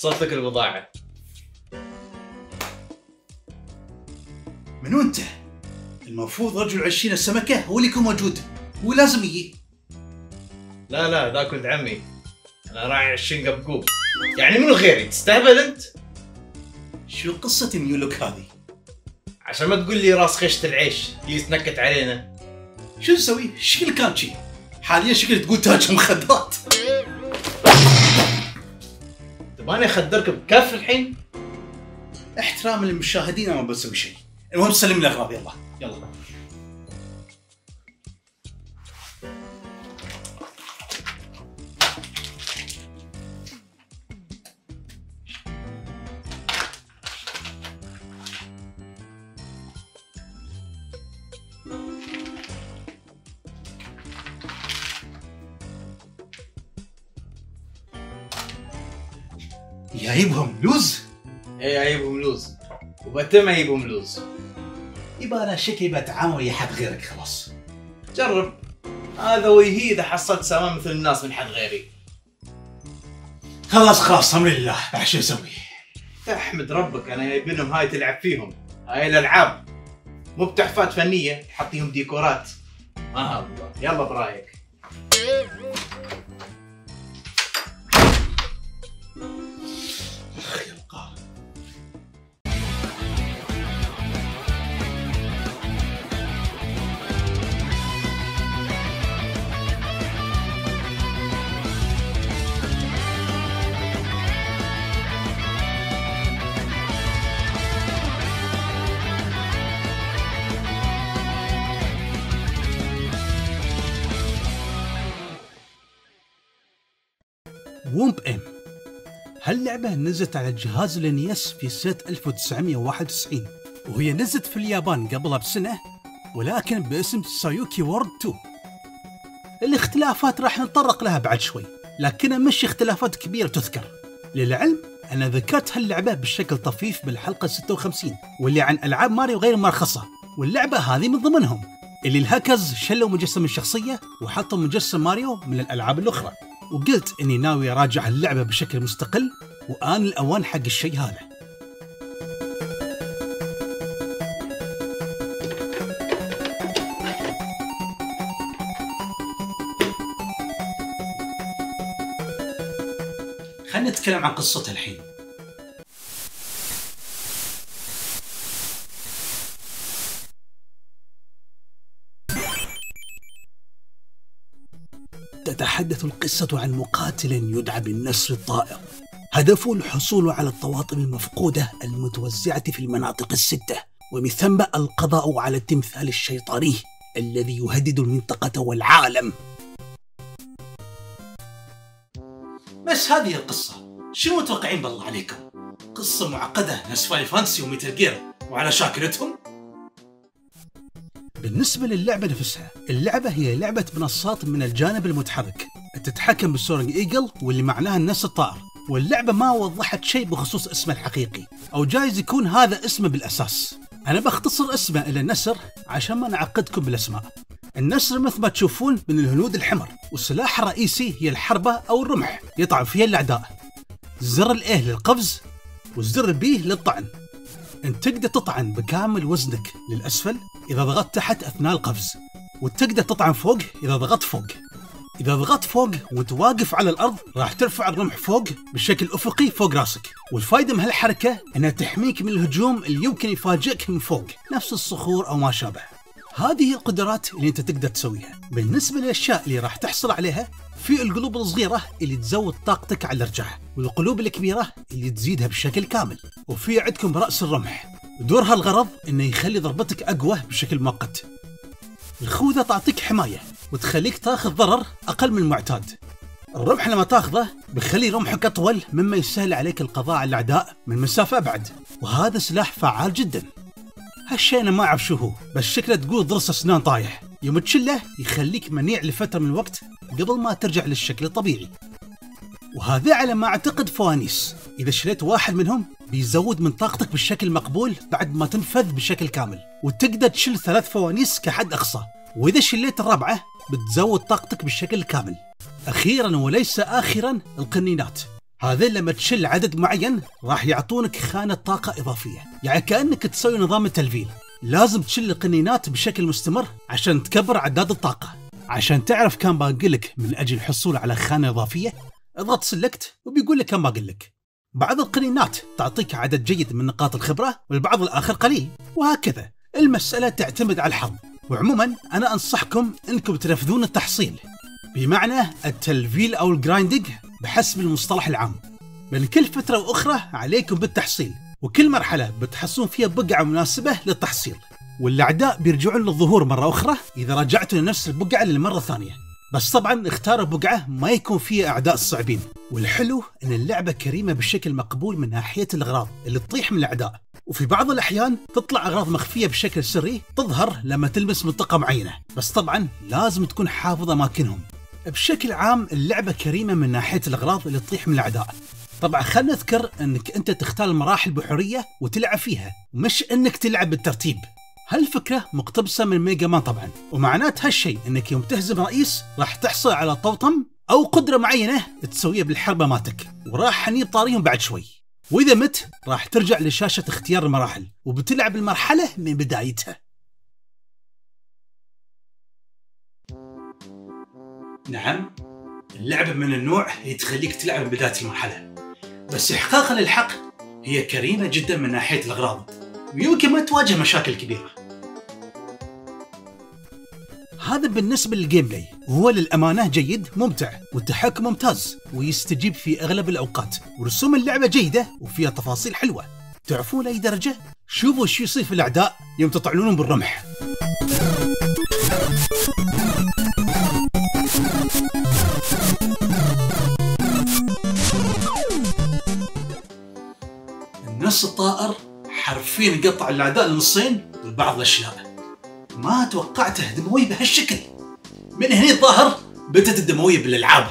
وصلت لك البضاعة. منو انت؟ المفروض رجل 20 السمكة هو اللي يكون موجود، هو لازم يجي. لا ذاك ولد عمي، انا راعي 20 قبقوب، يعني منو غيري؟ تستهبل انت؟ شو قصة ميولك هذه؟ عشان ما تقول لي راس خيشة العيش اللي يتنكت علينا. شو نسوي؟ شكل كان شي، حاليا شكل تقول تاجر مخدرات. تباني اخدرك بكف الحين؟ احتراما للمشاهدين انا ما بسوي شيء، المهم سلم لي الاغراض. يلا جايبهم لوز؟ ايه جايبهم لوز، وبتم اجيبهم لوز. يبقى انا شكلي بتعامل ويا حد غيرك خلاص. جرب، هذا ويهي اذا حصلت سامان مثل الناس من حد غيري. خلاص امر لله، بعد شو اسوي؟ تحمد ربك انا جايبينهم هاي تلعب فيهم، هاي الالعاب مو بتحفات فنيه تحطيهم ديكورات. الله يلا برايك. اخ يا القار. وومب ام هاللعبة نزلت على جهاز الNES في سنة 1991، وهي نزلت في اليابان قبلها بسنة ولكن باسم سايوكي وورد 2. الاختلافات راح نتطرق لها بعد شوي، لكنها مش اختلافات كبيرة تذكر. للعلم أنا ذكرت هاللعبة بشكل طفيف بالحلقة 56 واللي عن ألعاب ماريو غير مرخصة، واللعبة هذه من ضمنهم اللي الهاكرز شلوا مجسم الشخصية وحطوا مجسم ماريو من الألعاب الأخرى، وقلت اني ناوي اراجع اللعبة بشكل مستقل وآن الأوان حق الشيء هذا. خلينا نتكلم عن قصتها الحين. تتحدث القصة عن مقاتل يدعى بالنسر الطائر، هدفه الحصول على الطواطم المفقودة المتوزعة في المناطق الستة، ومن ثم القضاء على التمثال الشيطاني الذي يهدد المنطقة والعالم. بس هذه القصة، شنو متوقعين بالله عليكم؟ قصة معقدة نفس فاينل فانتسي وميتال جير وعلى شاكلتهم؟ بالنسبة للعبة نفسها، اللعبة هي لعبة منصات من الجانب المتحرك، تتحكم بالسورنج ايجل واللي معناها النسر الطائر، واللعبة ما وضحت شيء بخصوص اسمه الحقيقي، أو جايز يكون هذا اسمه بالأساس. أنا بختصر اسمه إلى النسر عشان ما نعقدكم بالأسماء. النسر مثل ما تشوفون من الهنود الحمر، والسلاح الرئيسي هي الحربة أو الرمح يطعن فيها الأعداء. زر الإيه للقفز وزر البي للطعن. انت تقدر تطعن بكامل وزنك للأسفل إذا ضغطت تحت أثناء القفز، وتقدر تطعن فوق إذا ضغطت فوق. إذا ضغطت فوق وانت واقف على الأرض راح ترفع الرمح فوق بشكل أفقي فوق راسك، والفايدة من هالحركة أنها تحميك من الهجوم اللي يمكن يفاجئك من فوق نفس الصخور أو ما شابه. هذه القدرات اللي انت تقدر تسويها. بالنسبة للأشياء اللي راح تحصل عليها، في القلوب الصغيرة اللي تزود طاقتك على الرجعة، والقلوب الكبيرة اللي تزيدها بشكل كامل، وفي عندكم رأس الرمح ودورها الغرض انه يخلي ضربتك اقوى بشكل مؤقت. الخوذة تعطيك حماية وتخليك تاخذ ضرر اقل من المعتاد. الرمح لما تاخذه بيخلي رمحك اطول مما يسهل عليك القضاء على الاعداء من مسافة ابعد، وهذا سلاح فعال جدا. هالشيء انا ما اعرف شو هو، بس شكله تقول ضرس اسنان طايح، يوم تشله يخليك منيع لفترة من الوقت قبل ما ترجع للشكل الطبيعي. وهذا على ما اعتقد فوانيس، اذا شليت واحد منهم بيزود من طاقتك بالشكل مقبول بعد ما تنفذ بشكل كامل، وتقدر تشيل 3 فوانيس كحد اقصى، واذا شليت الرابعة بتزود طاقتك بالشكل الكامل. اخيرا وليس اخرا القنينات، هذين لما تشل عدد معين راح يعطونك خانة طاقة إضافية، يعني كأنك تسوي نظام التلفيل. لازم تشل القنينات بشكل مستمر عشان تكبر عداد الطاقة. عشان تعرف كم باقي لك من أجل الحصول على خانة إضافية، اضغط سلكت وبيقول لك كم باقي لك. بعض القنينات تعطيك عدد جيد من نقاط الخبرة والبعض الآخر قليل، وهكذا. المسألة تعتمد على الحظ. وعموما أنا أنصحكم أنكم تنفذون التحصيل، بمعنى التلفيل أو الجرايندنج بحسب المصطلح العام. من كل فترة وأخرى عليكم بالتحصيل، وكل مرحلة بتحصلون فيها بقعة مناسبة للتحصيل، والأعداء بيرجعون للظهور مرة أخرى إذا رجعتوا لنفس البقعة للمرة الثانية. بس طبعا اختاروا بقعة ما يكون فيها أعداء صعبين. والحلو أن اللعبة كريمة بشكل مقبول من ناحية الأغراض اللي تطيح من الأعداء، وفي بعض الأحيان تطلع أغراض مخفية بشكل سري تظهر لما تلمس منطقة معينة، بس طبعا لازم تكون حافظ أماكنهم. بشكل عام اللعبة كريمة من ناحية الأغراض اللي تطيح من الأعداء. طبعا خلنا نذكر أنك أنت تختار المراحل بحرية وتلعب فيها، مش أنك تلعب بالترتيب. هالفكرة مقتبسة من ميجا مان طبعا، ومعنات هالشيء أنك يوم تهزم رئيس راح تحصل على طوطم أو قدرة معينة تسويها بالحربة ماتك، وراح نجيب طاريهم بعد شوي. وإذا مت راح ترجع لشاشة اختيار المراحل وبتلعب المرحلة من بدايتها. نعم، اللعبة من النوع اللي تخليك تلعب من بداية المرحلة، بس إحقاقا للحق هي كريمة جدا من ناحية الأغراض، ويمكن ما تواجه مشاكل كبيرة. هذا بالنسبة للجيم بلاي، وهو للأمانة جيد ممتع، والتحكم ممتاز ويستجيب في أغلب الأوقات، ورسوم اللعبة جيدة وفيها تفاصيل حلوة. تعرفون لأي درجة؟ شوفوا شو يصير في الأعداء يوم تطعنونهم بالرمح. النص الطائر حرفيا قطع الأعداء لنصين، والبعض الأشياء ما توقعته دموي بهالشكل. من هنا الظاهر بدت الدموية بالألعاب.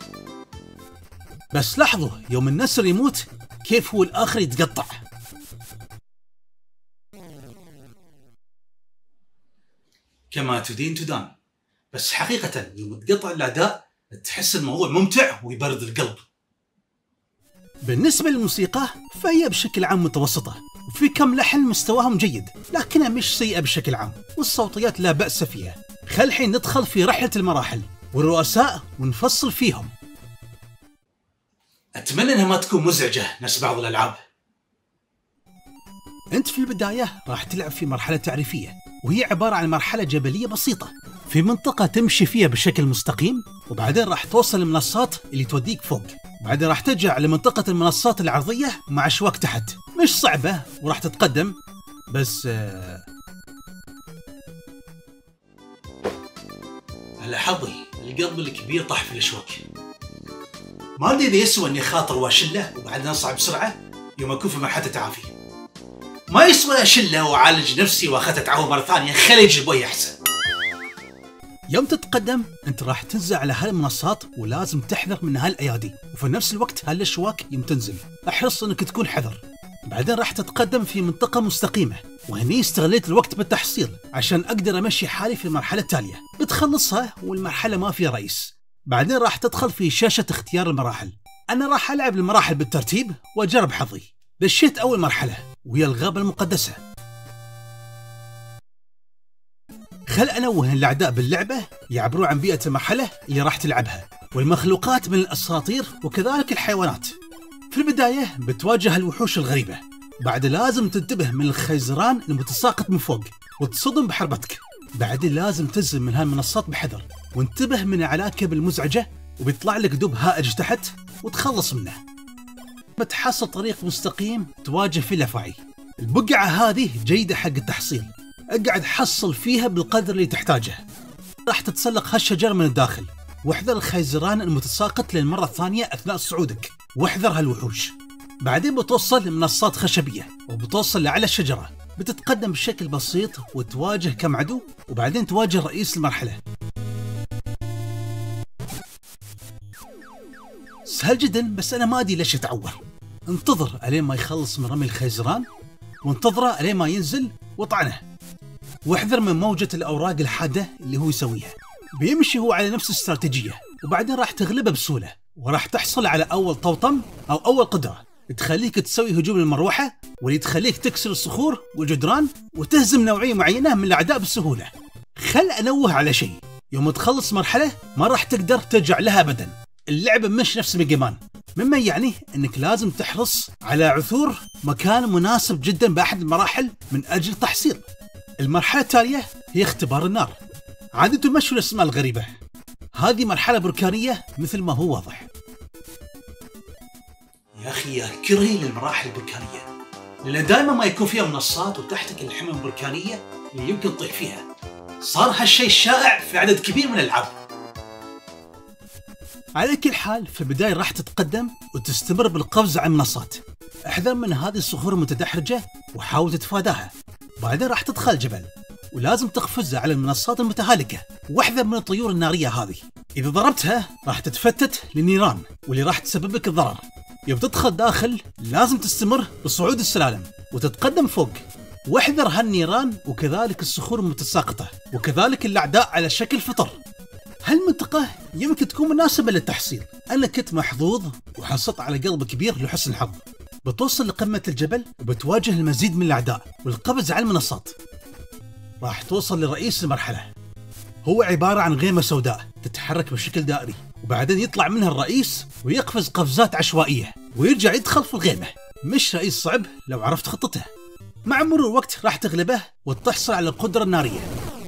بس لاحظوا يوم النسر يموت كيف هو الآخر يتقطع. كما تدين تدان. بس حقيقة يوم تقطع الأعداء تحس الموضوع ممتع ويبرد القلب. بالنسبة للموسيقى فهي بشكل عام متوسطة، وفي كم لحن مستواهم جيد لكنها مش سيئة بشكل عام، والصوتيات لا بأس فيها. خل الحين ندخل في رحلة المراحل والرؤساء ونفصل فيهم. أتمنى أنها ما تكون مزعجة نفس بعض الألعاب. أنت في البداية راح تلعب في مرحلة تعريفية، وهي عبارة عن مرحلة جبلية بسيطة في منطقة تمشي فيها بشكل مستقيم، وبعدين راح توصل المنصات اللي توديك فوق. بعدين راح ترجع لمنطقة المنصات العرضية مع شواك تحت، مش صعبة وراح تتقدم. بس على حظي القلب الكبير طاح في الاشواك. ما ادري اذا يسوى اني خاطر واشله وبعدين اصعد بسرعة يوم اكون في مرحلة تعافي. ما يسوى اشله واعالج نفسي واخذت اتعافى مرة ثانية، خلي يجيبوي احسن. يوم تتقدم انت راح تنزل على هالمنصات ولازم تحذر من هالايادي، وفي نفس الوقت هالاشواك يوم تنزل احرص انك تكون حذر. بعدين راح تتقدم في منطقة مستقيمة، وهني استغليت الوقت بالتحصيل عشان اقدر امشي حالي في المرحلة التالية، بتخلصها والمرحلة ما فيها رئيس. بعدين راح تدخل في شاشة اختيار المراحل. انا راح العب المراحل بالترتيب واجرب حظي. دشيت اول مرحلة وهي الغابة المقدسة. خل انوه الاعداء باللعبة يعبرون عن بيئة المرحلة اللي راح تلعبها، والمخلوقات من الاساطير وكذلك الحيوانات. في البداية بتواجه الوحوش الغريبة، بعد لازم تنتبه من الخيزران المتساقط من فوق وتصدم بحربتك. بعدين لازم تنزل من هالمنصات بحذر وانتبه من العناكب المزعجة، وبيطلع لك دب هائج تحت وتخلص منه. بتحصل طريق مستقيم تواجه فيه الافاعي. البقعة هذه جيدة حق التحصيل، اقعد حصل فيها بالقدر اللي تحتاجه. راح تتسلق هالشجر من الداخل، واحذر الخيزران المتساقط للمرة الثانية أثناء صعودك، واحذر هالوحوش. بعدين بتوصل لمنصات خشبية وبتوصل لأعلى الشجرة، بتتقدم بشكل بسيط وتواجه كم عدو، وبعدين تواجه رئيس المرحلة. سهل جدا، بس أنا ما أدري ليش أتعور. انتظر ألين ما يخلص من رمي الخيزران، وانتظره ألين ما ينزل وطعنه، واحذر من موجة الأوراق الحادة اللي هو يسويها. بيمشي هو على نفس الاستراتيجية، وبعدين راح تغلبه بسهولة وراح تحصل على أول طوطم أو أول قدرة تخليك تسوي هجوم للمروحة، واللي تخليك تكسر الصخور والجدران وتهزم نوعية معينة من الأعداء بسهولة. خل أنوه على شيء، يوم تخلص مرحلة ما راح تقدر ترجع لها أبدا. اللعبة مش نفس ميجا مان، مما يعني أنك لازم تحرص على عثور مكان مناسب جدا بأحد المراحل من أجل تحصيل. المرحلة التالية هي اختبار النار. عادة مشوا الأسماء الغريبة. هذه مرحلة بركانية مثل ما هو واضح. يا أخي يا كرهي للمراحل البركانية، لأن دائما ما يكون فيها منصات وتحتك الحمم البركانية اللي يمكن تطيح فيها. صار هالشيء شائع في عدد كبير من الألعاب. على كل حال في البداية راح تتقدم وتستمر بالقفز على المنصات. احذر من هذه الصخور المتدحرجة وحاول تتفاداها. بعدين راح تدخل الجبل ولازم تقفز على المنصات المتهالكة، واحذر من الطيور النارية هذه. إذا ضربتها راح تتفتت للنيران واللي راح تسبب لك الضرر. يوم تدخل داخل لازم تستمر بصعود السلالم وتتقدم فوق، واحذر هالنيران وكذلك الصخور المتساقطة وكذلك الأعداء على شكل فطر. هالمنطقة يمكن تكون مناسبة للتحصيل. أنا كنت محظوظ وحصلت على قلب كبير لحسن الحظ. بتوصل لقمة الجبل وبتواجه المزيد من الأعداء والقفز على المنصات. راح توصل لرئيس المرحلة، هو عبارة عن غيمة سوداء تتحرك بشكل دائري، وبعدين يطلع منها الرئيس ويقفز قفزات عشوائية ويرجع يدخل في الغيمة. مش رئيس صعب لو عرفت خطته. مع مرور الوقت راح تغلبه وتحصل على القدرة النارية،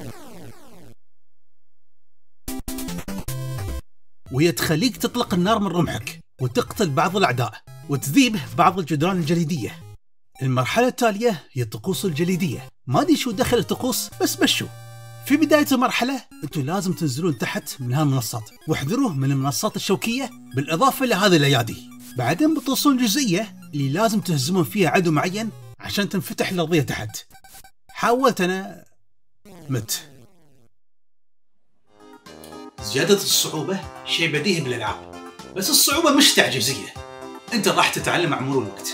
وهي تخليك تطلق النار من رمحك وتقتل بعض الأعداء وتذيب بعض الجدران الجليدية. المرحلة التالية هي الطقوس الجليدية. ما ادري شو دخل الطقوس، بس مشوا. في بداية المرحلة انتم لازم تنزلون تحت من هالمنصات واحذروه من المنصات الشوكية بالإضافة لهذه الأيادي. بعدين بتوصلون جزئية اللي لازم تهزمون فيها عدو معين عشان تنفتح الأرضية تحت. حاولت أنا مت. زيادة الصعوبة شيء بديهي بالألعاب، بس الصعوبة مش تعجيزية. انت راح تتعلم مع مرور الوقت.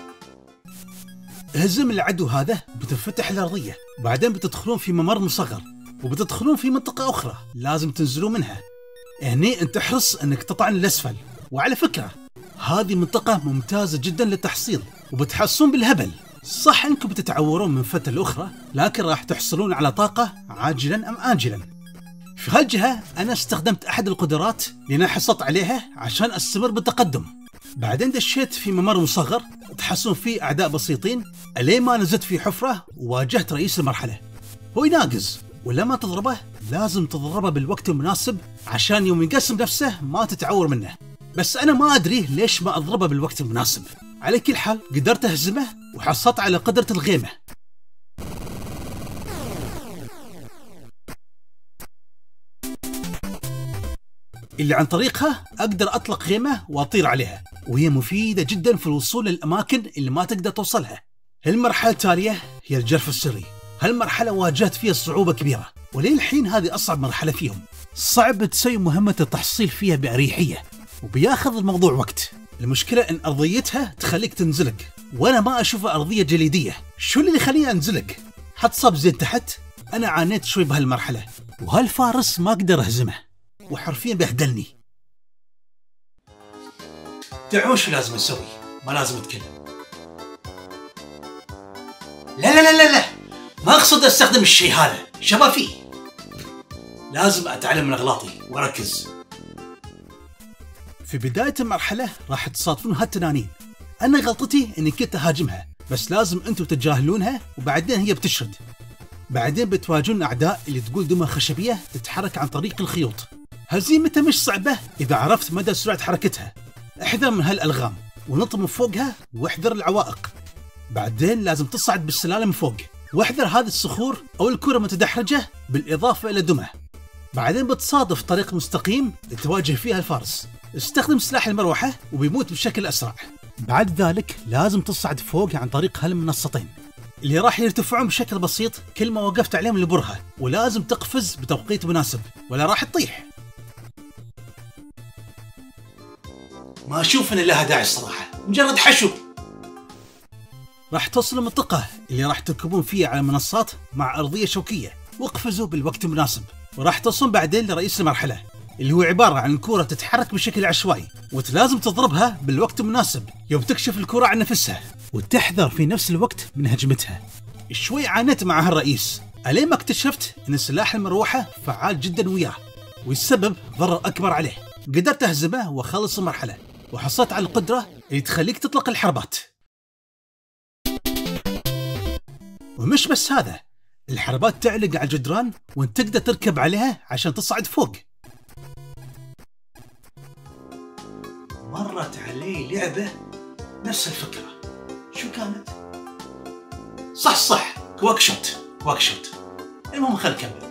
هزم العدو هذا بتنفتح الأرضية، وبعدين بتدخلون في ممر مصغر وبتدخلون في منطقة أخرى لازم تنزلون منها. هني انت احرص انك تطعن للأسفل. وعلى فكرة هذه منطقة ممتازة جدا للتحصيل وبتحصلون بالهبل. صح انكم بتتعورون من فترة لأخرى، لكن راح تحصلون على طاقة عاجلا أم آجلا. في هالجهة أنا استخدمت أحد القدرات اللي أنا حصلت عليها عشان أستمر بالتقدم. بعدين دشيت في ممر مصغر تحصلون فيه أعداء بسيطين ألين ما نزلت في حفرة وواجهت رئيس المرحلة. هو يناقز، ولما تضربه لازم تضربه بالوقت المناسب عشان يوم يقسم نفسه ما تتعور منه. بس أنا ما أدري ليش ما أضربه بالوقت المناسب. على كل حال قدرت أهزمه وحصلت على قدرة الغيمة. اللي عن طريقها أقدر أطلق غيمة وأطير عليها، وهي مفيدة جدا في الوصول للأماكن اللي ما تقدر توصلها. المرحلة التالية هي الجرف السري. هالمرحلة واجهت فيها صعوبة كبيرة، وللحين هذه أصعب مرحلة فيهم. صعب تسوي مهمة التحصيل فيها بأريحية وبياخذ الموضوع وقت. المشكلة إن أرضيتها تخليك تنزلق، وأنا ما أشوفها أرضية جليدية. شو اللي يخليني أنزلق؟ حط صب زين تحت. أنا عانيت شوي بهالمرحلة، وهالفارس ما أقدر أهزمه وحرفيا بهدلني. تعرفون شو لازم نسوي؟ ما لازم نتكلم. لا لا لا لا لا، ما أقصد أستخدم الشيء هذا، شباب فيه. لازم أتعلم من أغلاطي وأركز. في بداية المرحلة راح تصادفون هالتنانين. أنا غلطتي إني كنت أهاجمها، بس لازم أنتم تتجاهلونها وبعدين هي بتشرد. بعدين بتواجهون أعداء اللي تقول دمى خشبية تتحرك عن طريق الخيوط. هزيمتها مش صعبة إذا عرفت مدى سرعة حركتها. احذر من هالألغام ونط من فوقها واحذر العوائق. بعدين لازم تصعد بالسلالم فوق، واحذر هذه الصخور أو الكرة المتدحرجة بالإضافة إلى دمى. بعدين بتصادف طريق مستقيم تواجه فيها الفارس. استخدم سلاح المروحة وبيموت بشكل أسرع. بعد ذلك لازم تصعد فوق عن طريق هالمنصتين اللي راح يرتفعون بشكل بسيط كل ما وقفت عليهم لبرهة، ولازم تقفز بتوقيت مناسب ولا راح تطيح. ما أشوف إن لها داعي الصراحة، مجرد حشو. راح توصل المنطقة اللي راح تركبون فيها على منصات مع أرضية شوكية، واقفزوا بالوقت المناسب. وراح توصلون بعدين لرئيس المرحلة. اللي هو عبارة عن الكرة تتحرك بشكل عشوائي، وانت لازم تضربها بالوقت المناسب يوم تكشف الكرة عن نفسها، وتحذر في نفس الوقت من هجمتها. شوي عانيت مع هالرئيس ألين ما اكتشفت ان سلاح المروحة فعال جدا وياه ويسبب ضرر اكبر عليه. قدرت اهزمه واخلص المرحلة، وحصلت على القدرة اللي تخليك تطلق الحربات. ومش بس هذا، الحربات تعلق على الجدران وانت تقدر تركب عليها عشان تصعد فوق. مرت علي لعبة نفس الفكرة، شو كانت؟ صح كواك شوت. المهم خلينا نكمل.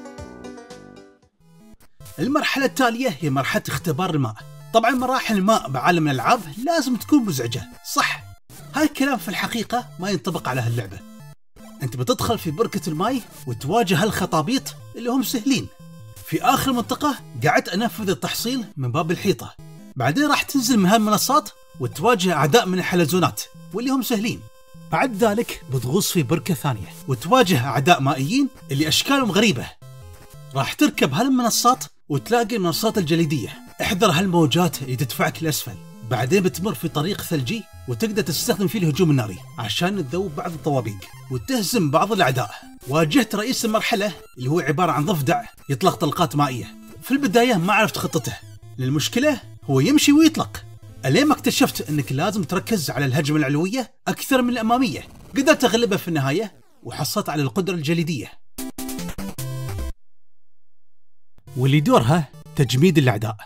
المرحلة التالية هي مرحلة اختبار الماء. طبعا مراحل الماء بعالم الألعاب لازم تكون مزعجة، صح؟ هاي الكلام في الحقيقة ما ينطبق على هاللعبة. انت بتدخل في بركة الماي وتواجه هالخطابيط اللي هم سهلين. في آخر منطقة قعدت أنفذ التحصيل من باب الحيطة. بعدين راح تنزل من هالمنصات وتواجه أعداء من الحلزونات واللي هم سهلين. بعد ذلك بتغوص في بركة ثانية وتواجه أعداء مائيين اللي أشكالهم غريبة. راح تركب هالمنصات وتلاقي المنصات الجليدية، احذر هالموجات اللي تدفعك لأسفل. بعدين بتمر في طريق ثلجي وتقدر تستخدم فيه الهجوم الناري عشان تذوب بعض الطوابيق وتهزم بعض الأعداء. واجهت رئيس المرحلة اللي هو عبارة عن ضفدع يطلق طلقات مائية. في البداية ما عرفت خطته، للمشكلة هو يمشي ويطلق، ألين ما اكتشفت أنك لازم تركز على الهجمة العلوية أكثر من الأمامية. قدرت أغلبه في النهاية وحصلت على القدرة الجليدية، واللي دورها تجميد الأعداء.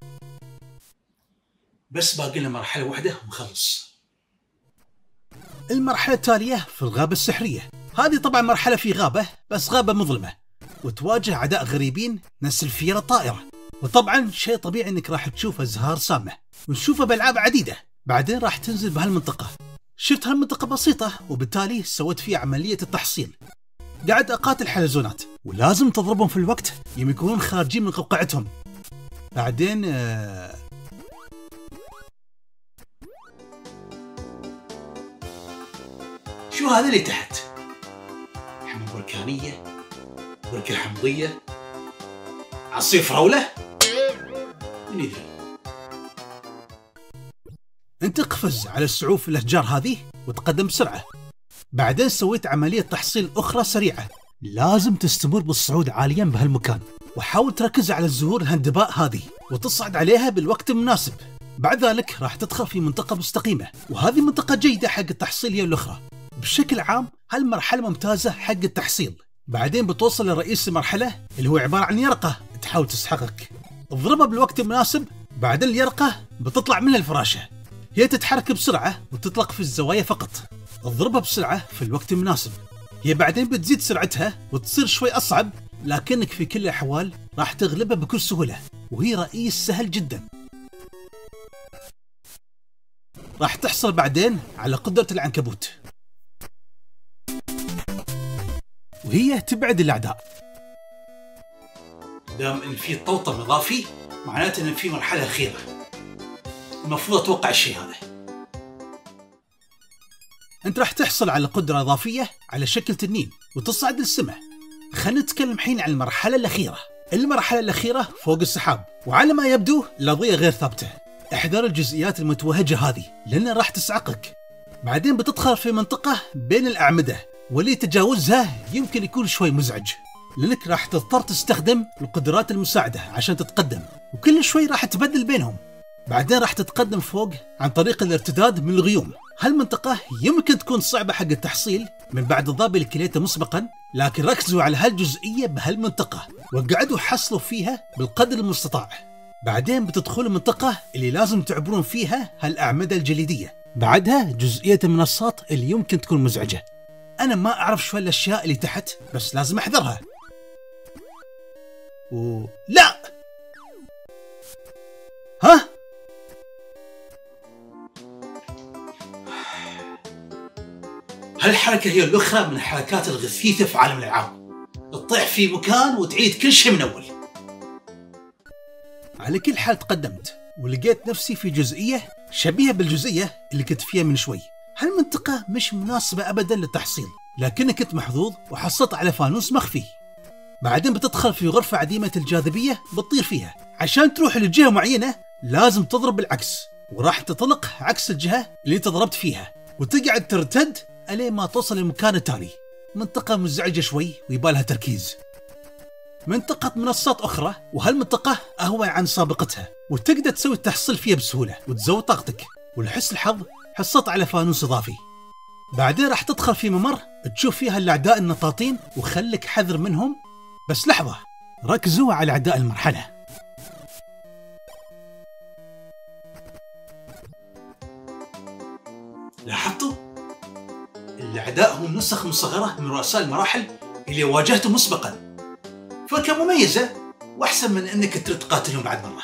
بس باقي لنا مرحلة واحدة ونخلص. المرحلة التالية في الغابة السحرية. هذه طبعا مرحلة في غابة، بس غابة مظلمة، وتواجه أعداء غريبين نفس الفيرة الطائرة. وطبعا شيء طبيعي انك راح تشوف أزهار سامة ونشوفها بألعاب عديدة. بعدين راح تنزل بهالمنطقة. شفت هالمنطقة بسيطة وبالتالي سويت فيها عملية التحصيل. قاعد أقاتل حلزونات ولازم تضربهم في الوقت يوم يكونون خارجين من قوقعتهم. بعدين شو هذا اللي تحت؟ حمى بركانية، بركة حمضية، عصير فراولة؟ من يدري؟ انت اقفز على السعوف الأشجار هذه وتقدم بسرعة. بعدين سويت عملية تحصيل أخرى سريعة. لازم تستمر بالصعود عاليا بهالمكان، وحاول تركز على الزهور الهندباء هذه وتصعد عليها بالوقت المناسب. بعد ذلك راح تدخل في منطقة مستقيمة، وهذه منطقة جيدة حق التحصيل هي الأخرى. بشكل عام هالمرحلة ممتازة حق التحصيل. بعدين بتوصل لرئيس المرحلة اللي هو عبارة عن يرقة تحاول تسحقك. اضربها بالوقت المناسب، بعدين اليرقة بتطلع من الفراشة. هي تتحرك بسرعة وتطلق في الزوايا فقط. اضربها بسرعة في الوقت المناسب. هي بعدين بتزيد سرعتها وتصير شوي أصعب، لكنك في كل الأحوال راح تغلبها بكل سهولة، وهي رئيس سهل جدا. راح تحصل بعدين على قدرة العنكبوت، وهي تبعد الأعداء. دام إن في طوطم إضافي معناته إن في مرحلة أخيرة. المفروض أتوقع الشيء هذا. أنت راح تحصل على قدرة إضافية على شكل تنين وتصعد للسماء. خلينا نتكلم الحين عن المرحلة الأخيرة. المرحلة الأخيرة فوق السحاب، وعلى ما يبدو الأرضية غير ثابتة. احذر الجزئيات المتوهجة هذه لأنها راح تسعقك. بعدين بتدخل في منطقة بين الأعمدة، واللي تجاوزها يمكن يكون شوي مزعج، لأنك راح تضطر تستخدم القدرات المساعدة عشان تتقدم، وكل شوي راح تبدل بينهم. بعدين راح تتقدم فوق عن طريق الارتداد من الغيوم. هالمنطقة يمكن تكون صعبة حق التحصيل من بعد الضرب اللي كليته مسبقا، لكن ركزوا على هالجزئية بهالمنطقة وقعدوا حصلوا فيها بالقدر المستطاع. بعدين بتدخلوا المنطقة اللي لازم تعبرون فيها هالأعمدة الجليدية. بعدها جزئية المنصات اللي يمكن تكون مزعجة. أنا ما أعرف شو هالأشياء اللي تحت، بس لازم أحذرها. لا! ها؟ هالحركة هي الأخرى من الحركات الغثيثة في عالم الألعاب. تطيح في مكان وتعيد كل شيء من أول. على كل حال تقدمت ولقيت نفسي في جزئية شبيهة بالجزئية اللي كنت فيها من شوي. هالمنطقة مش مناسبة أبدا للتحصيل، لكنك كنت محظوظ وحصلت على فانوس مخفي. بعدين بتدخل في غرفة عديمة الجاذبية بتطير فيها عشان تروح لجهة معينة لازم تضرب بالعكس، وراح تطلق عكس الجهة اللي انت ضربت فيها، وتقعد ترتد الين ما توصل للمكان التالي. منطقة مزعجة شوي ويبالها تركيز. منطقة منصات أخرى، وهالمنطقة أهون عن سابقتها، وتقدر تسوي التحصيل فيها بسهولة وتزود طاقتك، ولحسن الحظ حصلت على فانوس إضافي. بعدين راح تدخل في ممر تشوف فيها الأعداء النطاطين، وخلك حذر منهم. بس لحظة، ركزوا على أعداء المرحلة. لاحظتوا؟ الأعداء هم نسخ مصغرة من رؤساء المراحل اللي واجهتهم مسبقا، فكرة مميزة وأحسن من أنك ترد تقاتلهم بعد مرة.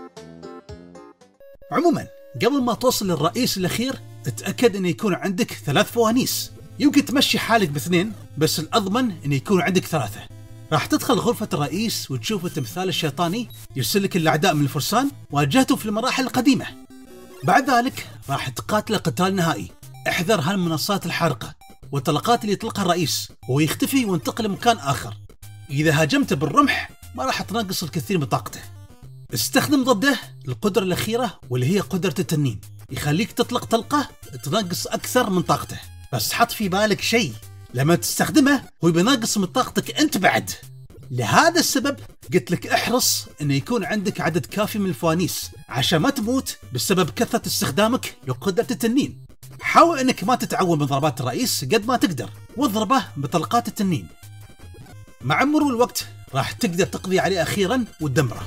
عموما قبل ما توصل للرئيس الأخير اتأكد أن يكون عندك 3 فوانيس. يمكن تمشي حالك ب2، بس الأضمن أن يكون عندك 3. راح تدخل غرفة الرئيس وتشوف التمثال الشيطاني يرسل لك الأعداء من الفرسان واجهته في المراحل القديمة. بعد ذلك راح تقاتل قتال نهائي. احذر هالمنصات الحارقة والطلقات اللي يطلقها الرئيس ويختفي وينتقل لمكان آخر. إذا هاجمته بالرمح ما راح تنقص الكثير من طاقته. استخدم ضده القدرة الأخيرة واللي هي قدرة التنين، يخليك تطلق طلقة تنقص أكثر من طاقته. بس حط في بالك شيء، لما تستخدمه هو بينقص من طاقتك أنت بعد. لهذا السبب قلت لك احرص أن يكون عندك عدد كافي من الفوانيس عشان ما تموت بسبب كثرة استخدامك لقدرة التنين. حاول أنك ما تتعود من ضربات الرئيس قد ما تقدر، واضربه بطلقات التنين. مع مرور الوقت راح تقدر تقضي عليه أخيرا وتدمره.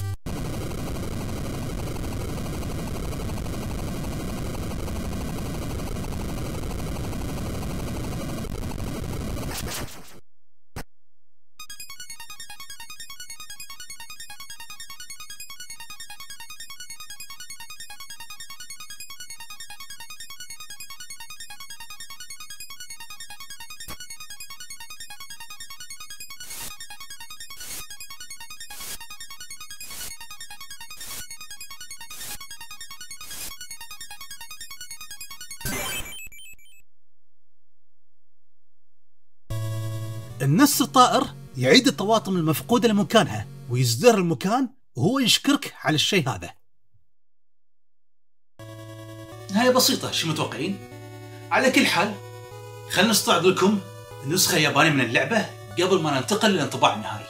النسر الطائر يعيد الطواطم المفقودة لمكانها ويزدهر المكان، وهو يشكرك على الشيء هذا. نهاية بسيطة، شو متوقعين؟ على كل حال خلنا نستعرض لكم النسخة اليابانية من اللعبة قبل ما ننتقل للانطباع النهائي.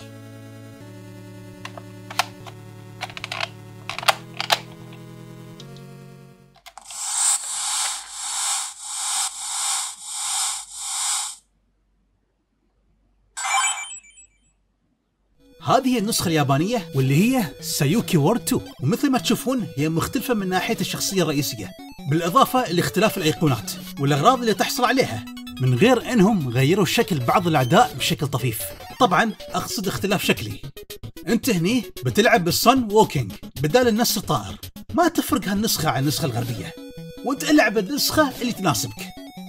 هذه هي النسخة اليابانية واللي هي سايوكي وورد 2، ومثل ما تشوفون هي مختلفة من ناحية الشخصية الرئيسية، بالإضافة لاختلاف الأيقونات والأغراض اللي تحصل عليها، من غير أنهم غيروا شكل بعض الأعداء بشكل طفيف. طبعا أقصد اختلاف شكلي. أنت هني بتلعب بالصن ووكينج بدال النسر الطائر، ما تفرق هالنسخة عن النسخة الغربية، وأنت العب النسخة اللي تناسبك.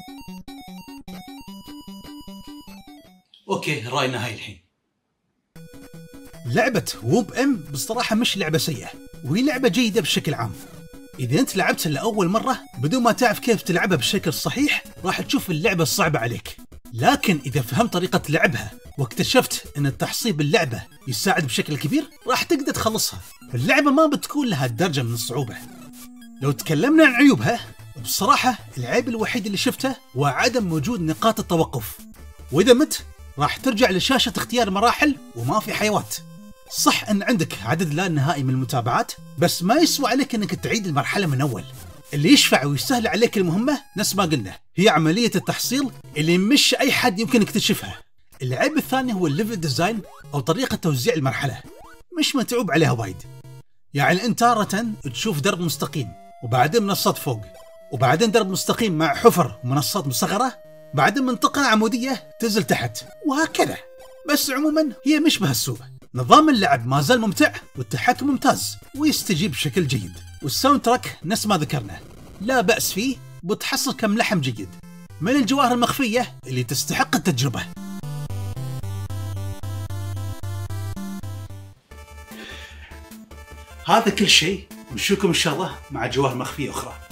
أوكي، رأينا هاي الحين. لعبة ووب ام بصراحة مش لعبة سيئة، وهي لعبة جيدة بشكل عام. إذا أنت لعبتها لأول مرة بدون ما تعرف كيف تلعبها بشكل صحيح راح تشوف اللعبة صعبة عليك، لكن إذا فهمت طريقة لعبها واكتشفت أن التحصيل باللعبة يساعد بشكل كبير راح تقدر تخلصها. اللعبة ما بتكون لها درجة من الصعوبة. لو تكلمنا عن عيوبها، بصراحة العيب الوحيد اللي شفته هو عدم وجود نقاط التوقف، وإذا مت راح ترجع لشاشة اختيار مراحل وما في حيوات. صح أن عندك عدد لا نهائي من المتابعات، بس ما يسوى عليك أنك تعيد المرحلة من أول. اللي يشفع ويسهل عليك المهمة نفس ما قلنا هي عملية التحصيل اللي مش أي حد يمكن يكتشفها. العيب الثاني هو الليفل ديزاين أو طريقة توزيع المرحلة، مش متعوب عليها وايد. يعني أنت تارة تشوف درب مستقيم وبعدين منصات فوق، وبعدين درب مستقيم مع حفر ومنصات مصغرة، بعدين منطقة عمودية تنزل تحت، وهكذا. بس عموما هي مش بهالسوء. نظام اللعب ما زال ممتع والتحكم ممتاز ويستجيب بشكل جيد، والساوند تراك نفس ما ذكرنا لا بأس فيه، وتحصل كم لحم جيد من الجواهر المخفية اللي تستحق التجربة. هذا كل شيء، ونشوفكم إن شاء الله مع جواهر مخفية أخرى.